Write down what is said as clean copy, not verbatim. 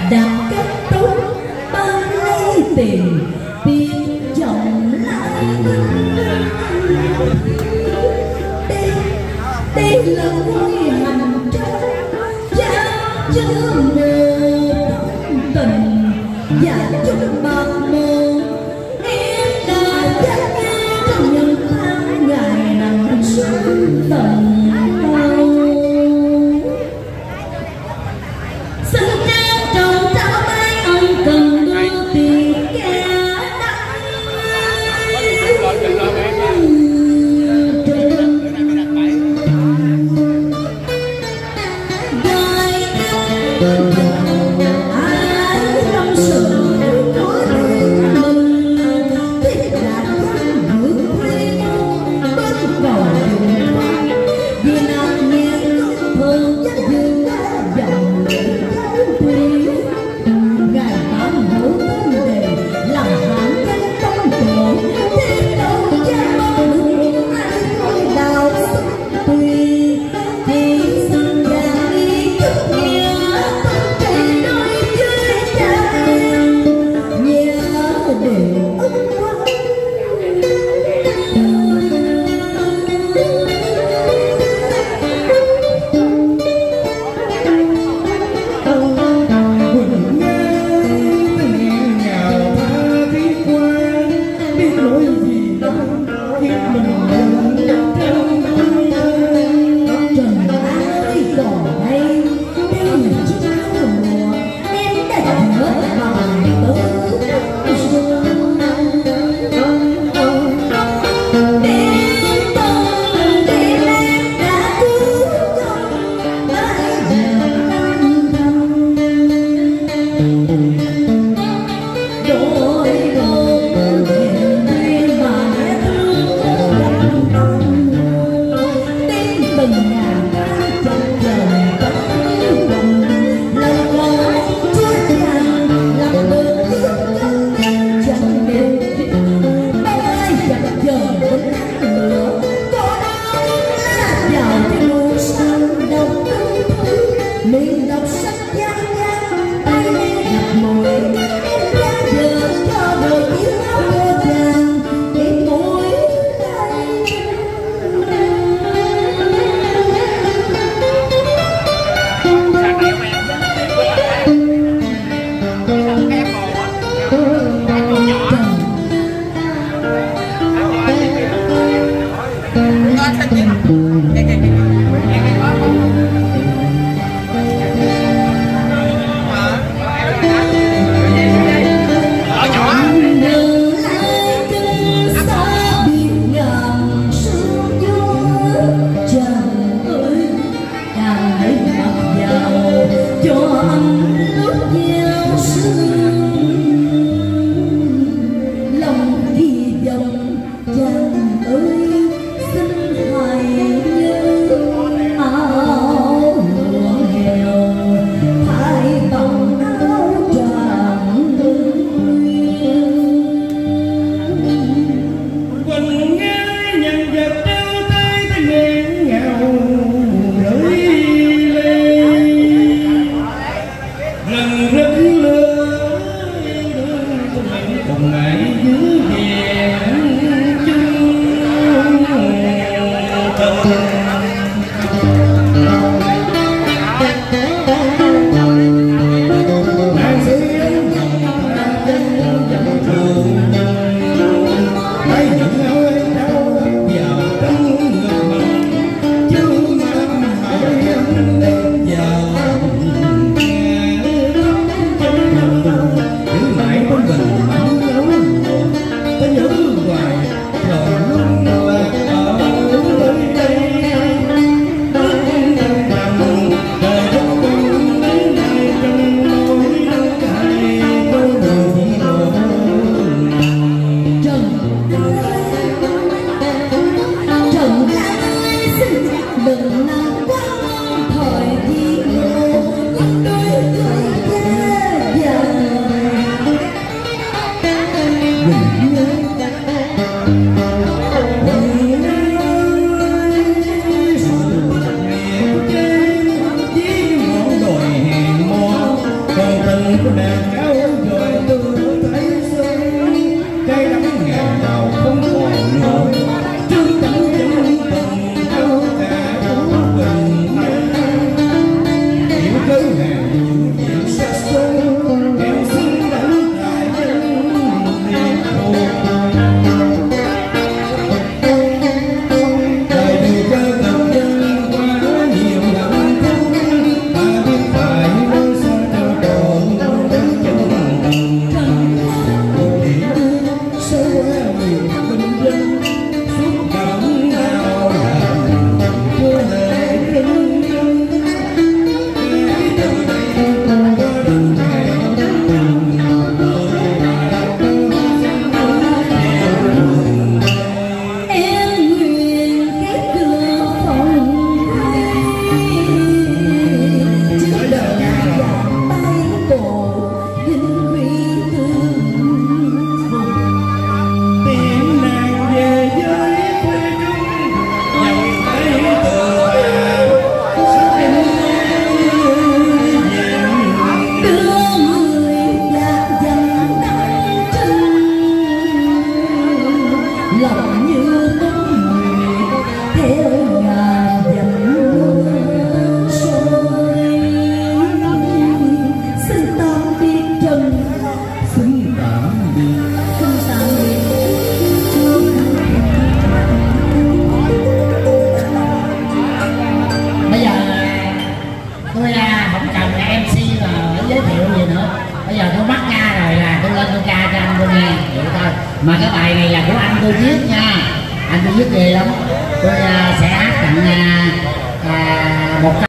đạp cách tốt ba lấy tiền chồng lại đây là vui hành trang cha chứa mơ tình và chúc bạc mơ em đã dắt nghe trong những tháng ngày nắng sương tận nhớ hoài đời của nàng cao rồi tôi thấy xuân trái đắng ngày nào không còn nữa trước tấm chân tình đâu cả không cần hiểu cớ hàng nhiều chuyện xa xôi em xin đánh lại chân liệt hồ đời điều cho gần dân quá nhiều hạnh phúc ta biết phải nơi xa cho còn sâu qua miền bình dân suốt cảm nào làm chưa hề rưng rưng ngay từ đây có đừng hẹn em nguyện cái cửa phòng trước đời dạng bay bộ vinh quy tương tiếng nàng về với quê trung nhận thấy từ sắc em đưa người lạc dần đắng chân lòng như bóng người theo ngàn dặm mưa sôi xin tạm biệt trần xin tạm biệt xin tạm biệt Bây giờ tôi không cần MC mà giới thiệu gì nữa. Bây giờ tôi bắt ca rồi là tôi lên tôi ca cho anh tôi nghe vậy thôi. Mà cái bài này là của anh tôi viết nha. Anh tôi viết ghê lắm. Tôi sẽ hát tặng một